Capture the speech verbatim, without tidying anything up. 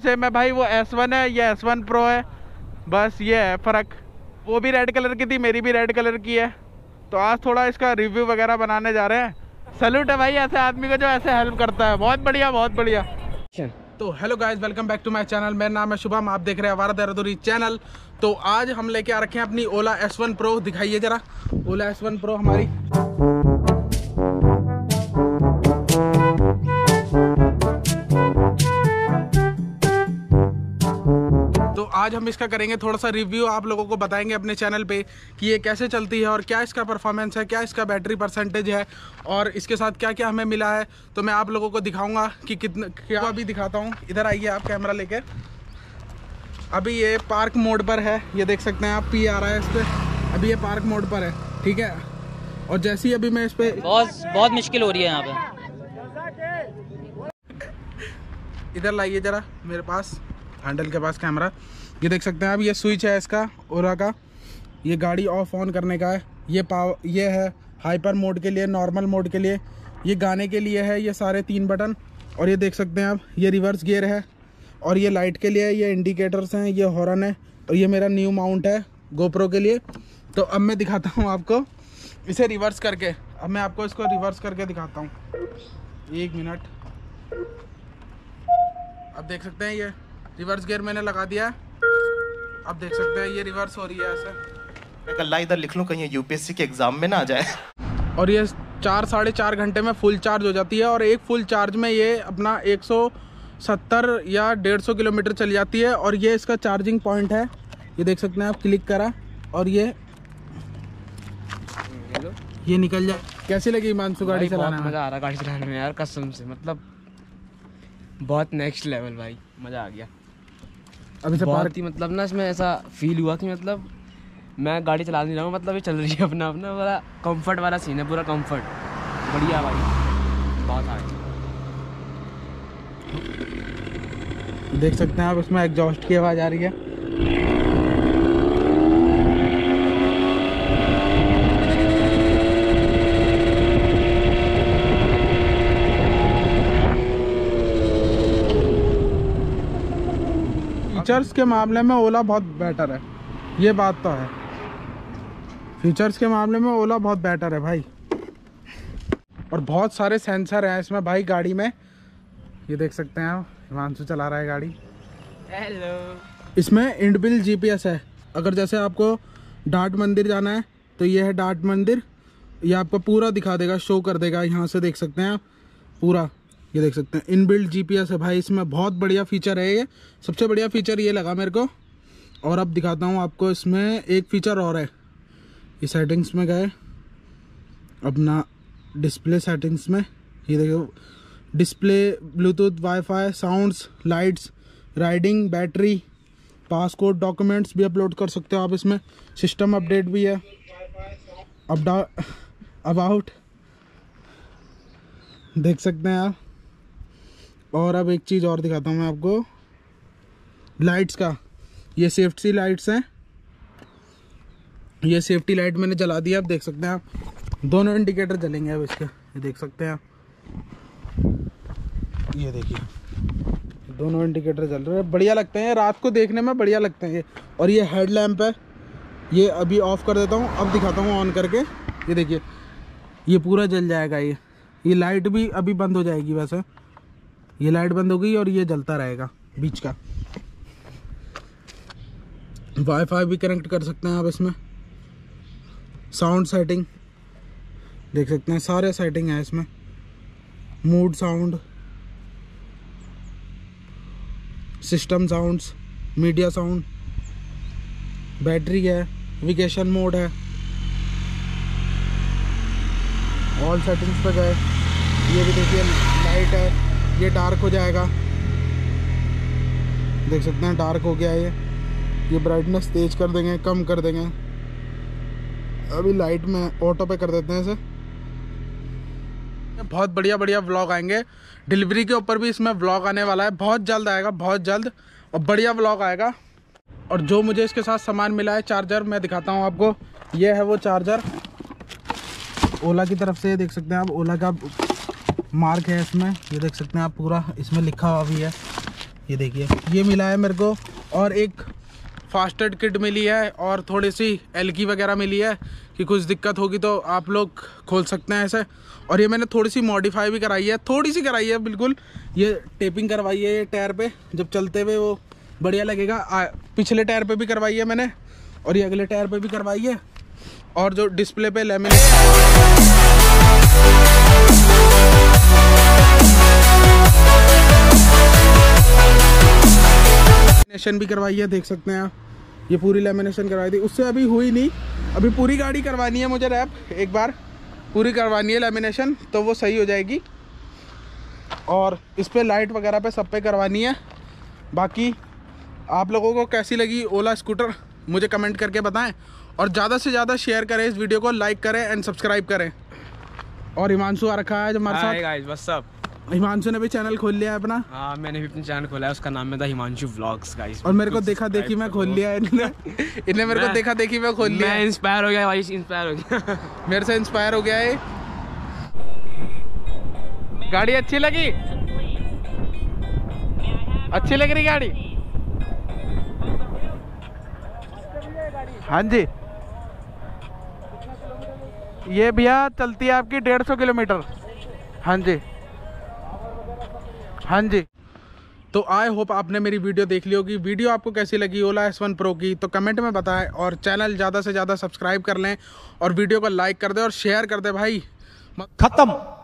Same है भाई, वो एस वन है, ये एस वन प्रो है, बस ये है फ़र्क। वो भी रेड कलर की थी, मेरी भी रेड कलर की है। तो आज थोड़ा इसका रिव्यू वगैरह बनाने जा रहे हैं। सैल्यूट है भाई ऐसे आदमी को जो ऐसे हेल्प करता है, बहुत बढ़िया बहुत बढ़िया। तो hello guys, welcome back to my channel. मेरा नाम है शुभम, आप देख रहे हैं आवारा देहरादूनी चैनल। तो आज हम लेके आ रखे हैं अपनी ओला एस वन प्रो। दिखाइए जरा ओला एस वन प्रो हमारी। तो आज हम इसका करेंगे थोड़ा सा रिव्यू, आप लोगों को बताएंगे अपने चैनल पे कि ये कैसे चलती है और क्या इसका परफॉर्मेंस है, क्या इसका बैटरी परसेंटेज है और इसके साथ क्या क्या हमें मिला है। तो मैं आप लोगों को दिखाऊंगा कि कितना क्या। अभी दिखाता हूँ, इधर आइए आप कैमरा लेके। अभी ये पार्क मोड पर है, ये देख सकते हैं आप, पी आ रहा है इस पर। अभी ये पार्क मोड पर है, ठीक है। और जैसे ही अभी मैं इस पर बहुत बहुत मुश्किल हो रही है यहाँ पे। इधर लाइए जरा मेरे पास, हैंडल के पास कैमरा। ये देख सकते हैं आप, ये स्विच है इसका ओला का, ये गाड़ी ऑफ ऑन करने का है। ये पावर, ये है हाइपर मोड के लिए, नॉर्मल मोड के लिए, ये गाने के लिए है, ये सारे तीन बटन। और ये देख सकते हैं आप, ये रिवर्स गियर है और ये लाइट के लिए, ये इंडिकेटर्स हैं, ये हॉर्न है और ये मेरा न्यू माउंट है गोप्रो के लिए। तो अब मैं दिखाता हूँ आपको इसे रिवर्स करके। अब मैं आपको इसको रिवर्स करके दिखाता हूँ, एक मिनट। अब देख सकते हैं ये रिवर्स गियर मैंने लगा दिया है। अब देख सकते हैं ये रिवर्स हो रही है ऐसे। मैं कल इधर लिख लूँ कहीं यूपीएससी के एग्जाम में ना आ जाए। और ये चार साढ़े चार घंटे में फुल चार्ज हो जाती है और एक फुल चार्ज में ये अपना एक सौ सत्तर या डेढ़ सौ किलोमीटर चल जाती है। और ये इसका चार्जिंग पॉइंट है, ये देख सकते हैं आप, क्लिक करा और ये ये निकल जाए। कैसी लगी हिमांशु गाड़ी चलाना? मज़ा आ रहा गाड़ी चलाने में यार, कसम से, मतलब बहुत नेक्स्ट लेवल भाई, मज़ा आ गया। अभी से बहुत ही मतलब ना इसमें ऐसा फील हुआ कि मतलब मैं गाड़ी चला नहीं रहा हूँ, मतलब ये चल रही है अपना अपना। बड़ा कंफर्ट वाला सीन है, पूरा कंफर्ट, बढ़िया भाई, बहुत आ देख सकते हैं आप, इसमें एग्जॉस्ट की आवाज़ आ रही है। फीचर्स के मामले में ओला बहुत बेटर है, ये बात तो है। फीचर्स के मामले में ओला बहुत बेटर है भाई। और बहुत सारे सेंसर हैं इसमें भाई गाड़ी में, ये देख सकते हैं आप, हिमांशु चला रहा है गाड़ी। हेलो। इसमें इनबिल्ट जीपीएस है। अगर जैसे आपको डाट मंदिर जाना है तो ये है डाट मंदिर, ये आपको पूरा दिखा देगा, शो कर देगा। यहाँ से देख सकते हैं आप पूरा, ये देख सकते हैं इनबिल्ट जीपीएस है भाई इसमें। बहुत बढ़िया फीचर है ये, सबसे बढ़िया फीचर ये लगा मेरे को। और अब दिखाता हूँ आपको, इसमें एक फीचर और है। ये सेटिंग्स में गए अपना, डिस्प्ले सेटिंग्स में, ये देखो display, bluetooth, wifi, sounds, lights, riding, battery, passcode, documents भी अपलोड कर सकते हो आप इसमें। सिस्टम अपडेट भी है, अपडा अबाउट देख सकते हैं आप। और अब एक चीज़ और दिखाता हूँ मैं आपको, लाइट्स का। ये सेफ्टी लाइट्स हैं, ये सेफ्टी लाइट मैंने जला दिया। अब देख सकते हैं आप, दोनों इंडिकेटर जलेंगे अब इसके, ये देख सकते हैं आप, ये देखिए दोनों इंडिकेटर जल रहे हैं। बढ़िया लगते हैं रात को देखने में, बढ़िया लगते हैं ये। और ये हेडलैम्प है, ये अभी ऑफ कर देता हूँ, अब दिखाता हूँ ऑन करके। ये देखिए ये पूरा जल जाएगा। ये ये लाइट भी अभी बंद हो जाएगी, वैसे ये लाइट बंद हो गई और ये जलता रहेगा बीच का। वाईफाई भी कनेक्ट कर सकते हैं आप इसमें। साउंड सेटिंग देख सकते हैं, सारे सेटिंग है इसमें। Mood sound, system sounds, media sound, battery है, नेविगेशन मोड है। ऑल सेटिंग्स पे गए, ये भी देखिए लाइट है, ये डार्क हो जाएगा, देख सकते हैं डार्क हो गया ये। ये ब्राइटनेस तेज कर देंगे, कम कर देंगे। अभी लाइट में ऑटो पे कर देते हैं इसे। बहुत बढ़िया बढ़िया व्लॉग आएंगे, डिलीवरी के ऊपर भी इसमें व्लॉग आने वाला है, बहुत जल्द आएगा, बहुत जल्द, और बढ़िया व्लॉग आएगा। और जो मुझे इसके साथ सामान मिला है, चार्जर मैं दिखाता हूँ आपको। ये है वो चार्जर ओला की तरफ से, देख सकते हैं आप, ओला का मार्क है इसमें, ये देख सकते हैं आप, पूरा इसमें लिखा हुआ भी है। ये देखिए ये मिला है मेरे को, और एक फास्टेड किट मिली है, और थोड़ी सी एलकी वगैरह मिली है कि कुछ दिक्कत होगी तो आप लोग खोल सकते हैं ऐसे। और ये मैंने थोड़ी सी मॉडिफाई भी कराई है, थोड़ी सी कराई है बिल्कुल। ये टेपिंग करवाई है ये टायर पे, जब चलते हुए वो बढ़िया लगेगा। आ, पिछले टायर पे भी करवाई है मैंने, और ये अगले टायर पे भी करवाई है। और जो डिस्प्ले पे लैमिनेशन भी करवाई है, देख सकते हैं आप। ये पूरी लैमिनेशन करवाई थी, उससे अभी हुई नहीं, अभी पूरी गाड़ी करवानी है मुझे रैप, एक बार पूरी करवानी है लैमिनेशन, तो वो सही हो जाएगी। और इस पे लाइट वगैरह पे सब पे करवानी है। बाकी आप लोगों को कैसी लगी ओला स्कूटर मुझे कमेंट करके बताएं, और ज़्यादा से ज़्यादा शेयर करें इस वीडियो को, लाइक करें एंड सब्सक्राइब करें। और हिमांशु आ रखा है जो हमारे साथ। Guys what's up. हिमांशु ने भी चैनल खोल लिया है अपना। हाँ मैंने भी अपना चैनल खोला है, उसका नाम है द हिमांशु व्लॉग्स गाइस। और मेरे को देखा देखी मैं खोल लिया है इन्हें इन्हें मेरे को देखा देखी मैं खोल लिया। मैं इंस्पायर हो गया भाई, इंस्पायर हो गया मेरे से इंस्पायर हो गया है। गाड़ी अच्छी लगी, अच्छी लग रही गाड़ी। हाँ जी, ये भैया चलती है आपकी डेढ़ सौ किलोमीटर। हाँ जी हाँ जी। तो आई होप आपने मेरी वीडियो देख ली होगी। वीडियो आपको कैसी लगी ओला एस वन प्रो की तो कमेंट में बताएं, और चैनल ज़्यादा से ज़्यादा सब्सक्राइब कर लें, और वीडियो को लाइक कर दें और शेयर कर दें भाई। खत्म।